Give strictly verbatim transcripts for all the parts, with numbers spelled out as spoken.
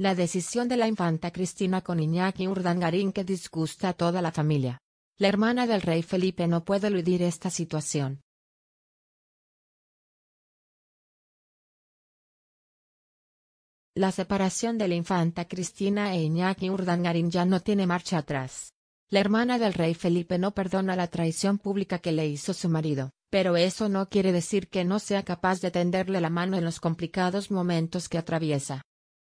La decisión de la infanta Cristina con Iñaki Urdangarín que disgusta a toda la familia. La hermana del rey Felipe no puede eludir esta situación. La separación de la infanta Cristina e Iñaki Urdangarín ya no tiene marcha atrás. La hermana del rey Felipe no perdona la traición pública que le hizo su marido, pero eso no quiere decir que no sea capaz de tenderle la mano en los complicados momentos que atraviesa.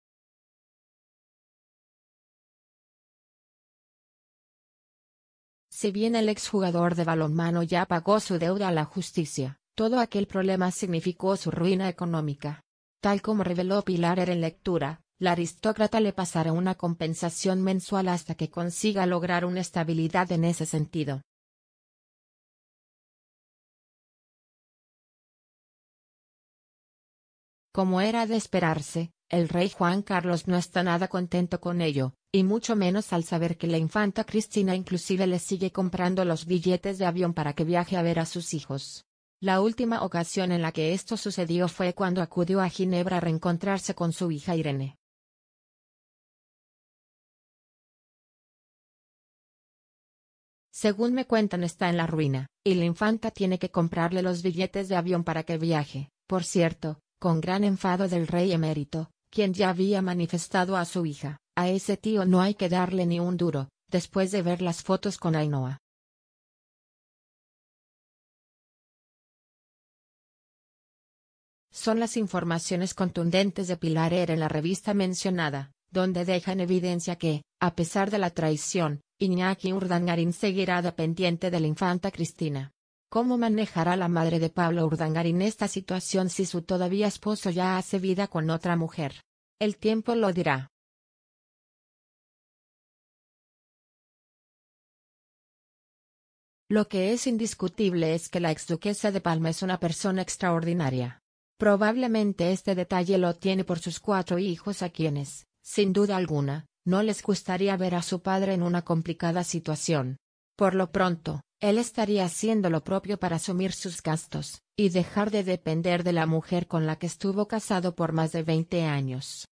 Si bien el exjugador de balonmano ya pagó su deuda a la justicia, todo aquel problema significó su ruina económica. Tal como reveló Pilar en lectura, la aristócrata le pasará una compensación mensual hasta que consiga lograr una estabilidad en ese sentido. Como era de esperarse, el rey Juan Carlos no está nada contento con ello, y mucho menos al saber que la infanta Cristina inclusive le sigue comprando los billetes de avión para que viaje a ver a sus hijos. La última ocasión en la que esto sucedió fue cuando acudió a Ginebra a reencontrarse con su hija Irene. Según me cuentan, está en la ruina, y la infanta tiene que comprarle los billetes de avión para que viaje, por cierto, con gran enfado del rey emérito, quien ya había manifestado a su hija: a ese tío no hay que darle ni un duro, después de ver las fotos con Ainhoa. Son las informaciones contundentes de Pilar Era en la revista mencionada, donde deja en evidencia que, a pesar de la traición, Iñaki Urdangarín seguirá dependiente de la infanta Cristina. ¿Cómo manejará la madre de Pablo Urdangarín esta situación si su todavía esposo ya hace vida con otra mujer? El tiempo lo dirá. Lo que es indiscutible es que la exduquesa de Palma es una persona extraordinaria. Probablemente este detalle lo tiene por sus cuatro hijos a quienes, sin duda alguna, no les gustaría ver a su padre en una complicada situación. Por lo pronto, él estaría haciendo lo propio para asumir sus gastos, y dejar de depender de la mujer con la que estuvo casado por más de veinte años.